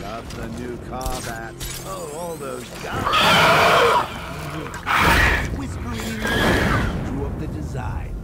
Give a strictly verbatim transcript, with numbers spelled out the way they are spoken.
Not the new Corbats. Oh, all those guys. Whispering drew up the design.